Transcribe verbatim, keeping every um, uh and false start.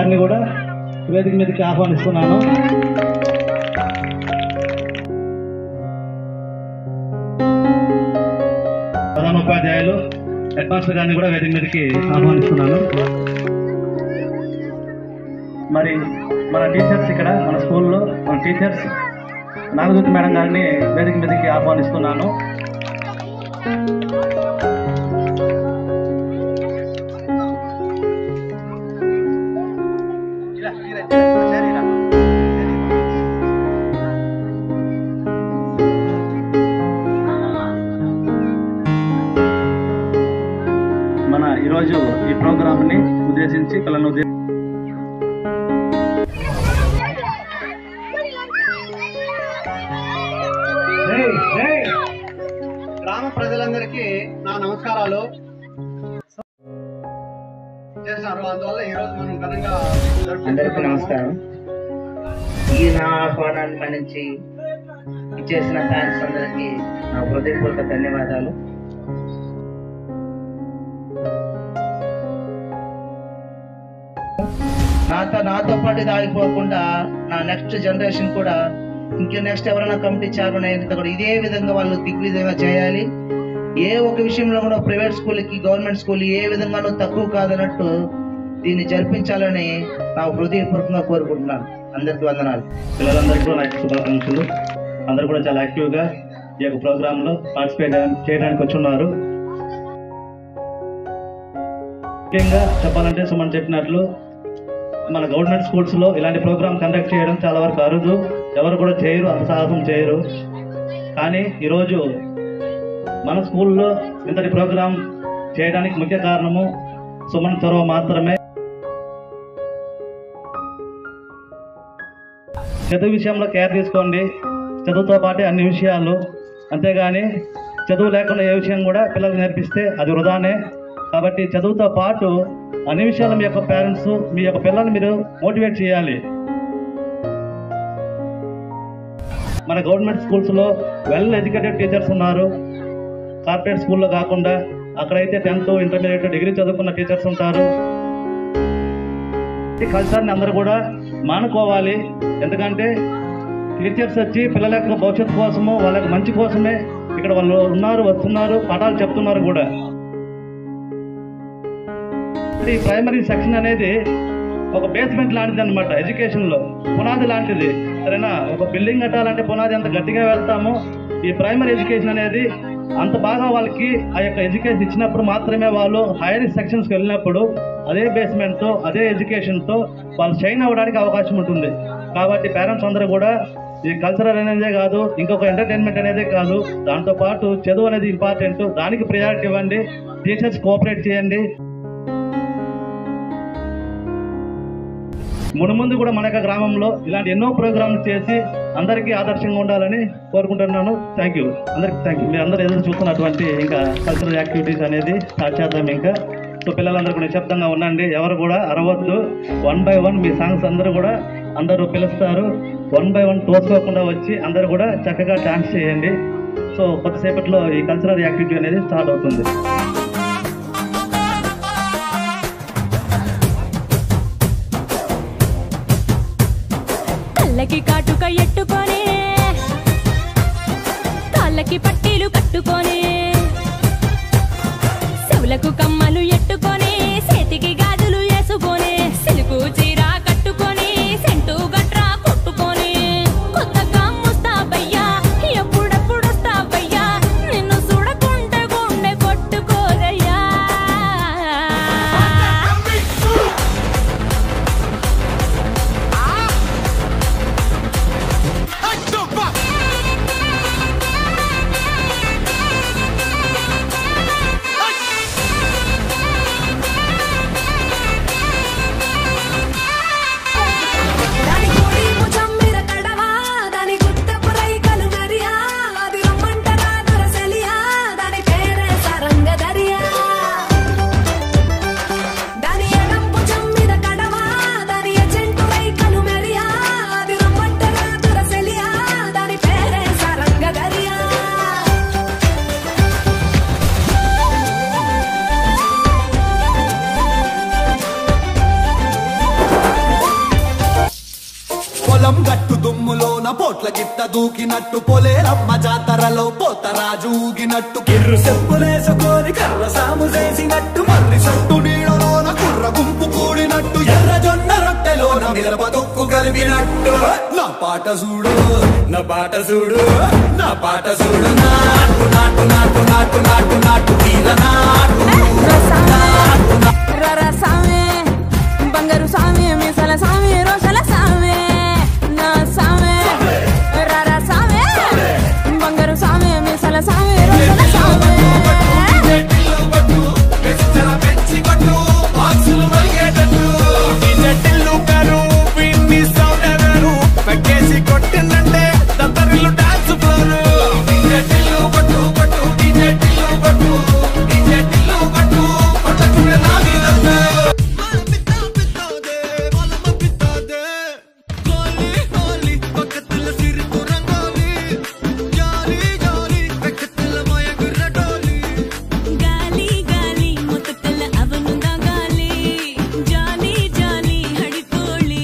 గారిని కూడా వేదిక మీదకి ఆహ్వానిస్తున్నాను. ప్రధాన ఉపాధ్యాయులు హెడ్ మాస్టర్ గారిని కూడా వేదిక మీదకి ఆహ్వానిస్తున్నాను. మరి మన టీచర్స్ ఇక్కడ మన స్కూల్లో మన టీచర్స్ నాగజ్యోతి మేడం గారిని వేదిక మీదకి ఆహ్వానిస్తున్నాను. మన ఈరోజు ఈ ప్రోగ్రామ్ని ఉద్దేశించి పిల్లలను ఉద్దేశించి గ్రామ ప్రజలందరికీ నా నమస్కారాలు చేశారు. అందువల్ల ఈ రోజు మనం ఘనంగా అందరికీ నమస్కారం. ఈ నా ఆహ్వానాన్ని మన్నించి ఇచ్చేసిన థ్యాంక్స్ అందరికీ నా హృదయపూర్వక ధన్యవాదాలు. నాతో నాతో పాటు ఇది ఆగిపోకుండా నా నెక్స్ట్ జనరేషన్ కూడా ఇంకే నెక్స్ట్ ఎవరైనా కమిటీ చైర్మన్ అయిన కూడా ఇదే విధంగా వాళ్ళు దిగ్విజయంగా చేయాలి. ఏ ఒక విషయంలో కూడా ప్రైవేట్ స్కూల్కి గవర్నమెంట్ స్కూల్ ఏ విధంగానూ తక్కువ కాదన్నట్టు దీన్ని జరిపించాలని నా హృదయపూర్వకంగా కోరుకుంటున్నాను. అందరికీ వందనాలు. పిల్లలందరికీ కూడా నాకు శుభాకాంక్షలు. అందరూ కూడా చాలా యాక్టివ్గా ఈ యొక్క ప్రోగ్రాంలో పార్టిసిపేట్ చేయడానికి వచ్చున్నారు. ముఖ్యంగా చెప్పాలంటే సుమన్ చెప్పినట్లు మన గవర్నమెంట్ స్కూల్స్లో ఇలాంటి ప్రోగ్రామ్ కండక్ట్ చేయడం చాలా వరకు అరుదు, ఎవరు కూడా చేయరు, అంత సాహసం చేయరు. కానీ ఈరోజు మన స్కూల్లో ఇంతటి ప్రోగ్రాం చేయడానికి ముఖ్య కారణము సుమన్ చొరవ మాత్రమే. చదువు విషయంలో కేర్ తీసుకోండి, చదువుతో పాటే అన్ని విషయాలు, అంతేగాని చదువు లేకుండా ఏ విషయం కూడా పిల్లలకు నేర్పిస్తే అది వృధానే. కాబట్టి చదువుతో పాటు అన్ని విషయాలు మీ యొక్క పేరెంట్స్ మీ యొక్క పిల్లల్ని మీరు మోటివేట్ చేయాలి. మన గవర్నమెంట్ స్కూల్స్లో వెల్ ఎడ్యుకేటెడ్ టీచర్స్ ఉన్నారు. కార్పొరేట్ స్కూల్లో కాకుండా అక్కడైతే టెన్త్ ఇంటర్మీడియట్ డిగ్రీ చదువుకున్న టీచర్స్ ఉంటారు. ఈ కల్చర్ని అందరూ కూడా మానుకోవాలి. ఎందుకంటే టీచర్స్ వచ్చి పిల్లల యొక్క భవిష్యత్తు కోసము వాళ్ళ యొక్క మంచి కోసమే ఇక్కడ వాళ్ళు ఉన్నారు, వస్తున్నారు, పాఠాలు చెప్తున్నారు కూడా. ఈ ప్రైమరీ సెక్షన్ అనేది ఒక బేస్మెంట్ లాంటిది అనమాట, ఎడ్యుకేషన్లో పునాది లాంటిది. సరేనా, ఒక బిల్డింగ్ కట్టాలంటే పునాది ఎంత గట్టిగా వెళ్తామో ఈ ప్రైమరీ ఎడ్యుకేషన్ అనేది అంత బాగా వాళ్ళకి ఆ యొక్క ఎడ్యుకేషన్ ఇచ్చినప్పుడు మాత్రమే వాళ్ళు హైయర్ సెక్షన్స్కి వెళ్ళినప్పుడు అదే బేస్మెంట్తో అదే ఎడ్యుకేషన్తో వాళ్ళు షైన్ అవ్వడానికి అవకాశం ఉంటుంది. కాబట్టి పేరెంట్స్ అందరూ కూడా ఈ కల్చరల్ అనేదే కాదు, ఇంకొక ఎంటర్టైన్మెంట్ అనేదే కాదు, దాంతోపాటు చదువు అనేది ఇంపార్టెంట్, దానికి ప్రయారిటీ ఇవ్వండి. టీచర్స్ కోఆపరేట్ చేయండి. మునుముందు కూడా మన యొక్క గ్రామంలో ఇలాంటి ఎన్నో ప్రోగ్రాంలు చేసి అందరికీ ఆదర్శంగా ఉండాలని కోరుకుంటున్నాను. థ్యాంక్ యూ అందరికి. Thank you. మీరు అందరూ ఎదురు చూస్తున్నటువంటి ఇంకా కల్చరల్ యాక్టివిటీస్ అనేది స్టార్ట్ చేద్దాం. ఇంకా సో పిల్లలందరూ కూడా నిశ్శబ్దంగా ఉండండి, ఎవరు కూడా అరవద్దు. వన్ బై వన్ మీ సాంగ్స్ అందరూ కూడా అందరూ పిలుస్తారు. వన్ బై వన్ తోసుకోకుండా వచ్చి అందరూ కూడా చక్కగా డాన్స్ చేయండి. సో కొద్దిసేపట్లో ఈ కల్చరల్ యాక్టివిటీ అనేది స్టార్ట్ అవుతుంది. కళ్ళకి కాటుక ఎట్టుకొని కాళ్ళకి పట్టీలు కట్టుకొని చెవులకు కమ్మలు ఎట్టుకొని చేతికి గాజులు వేసుకొని సిలుకు చీర కట్టుకొని సెంటు గట్రా కొట్టుకొని కొత్తగా ముస్తాబయ్యా ఎప్పుడెప్పుడు వస్తావయ్యా నిన్ను చూడకుంటే గుండె కొట్టుకోదయ్యా. పొలం గట్టు దుమ్ములోన పోట్ల గిట్ట దూకినట్టు పొలేరమ్మ జాతరలో పోతరాజు ఊగినట్టు కిర్రు చెప్పులేసుకొని కర్ర సాము చేసినట్టు మర్రి సట్టు నీడలోన కుర్ర గుంపు కూడినట్టు ఎర్ర జొన్న రొట్టెలోన మిరప తొక్కు కలిపినట్టు నా పాట చూడు నా పాట చూడు నా పాట చూడు నాటు నాటు నాటు నాటు నాటు నాటు తీర నాటు రర సామే బంగారు సామే మిసల సామే రోషల సామే నా సామే రర సామే బంగారు సామే మిసల సామే రోషల సామే కొట్టిందంటే దత్తరిల్లు డాన్స్ ఫ్లోరు పట్టు పట్టు డీజే టిల్లు పట్టు డీజే టిల్లు పట్టు పట్టకునే నాది దండే పిత్తా పిత్తాదే వాలమ పిత్తాదే గోలి గోలి పక్కతుల సిరుకు రంగోలి జాలి జాలి పక్కతుల మాయ గుర్రటోలి గాలి గాలి మొత్తల అవనుందా గాలి జాలి జాలి హడికోళి